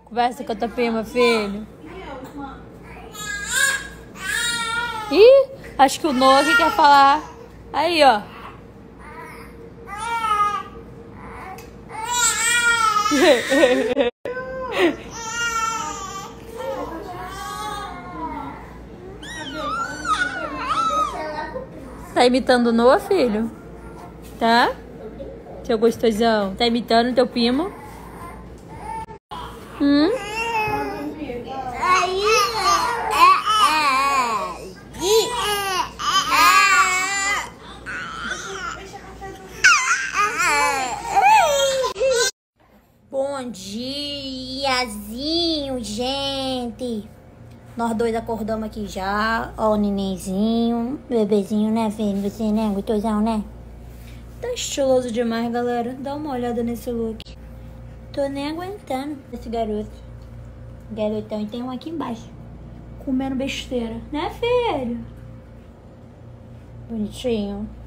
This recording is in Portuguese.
Conversa com a tua prima, filho. Ih, acho que o Noah que quer falar. Aí, ó. Tá imitando o Noah, filho? Tá? Seu gostosão. Tá imitando teu primo? Bom diazinho, gente. Nós dois acordamos aqui já. Ó o nenenzinho, bebezinho, né, filho? Você, né, gostosão, né? Tá estiloso demais, galera. Dá uma olhada nesse look. Tô nem aguentando esse garoto. Garotão. E tem um aqui embaixo, comendo besteira. Né, filho? Bonitinho.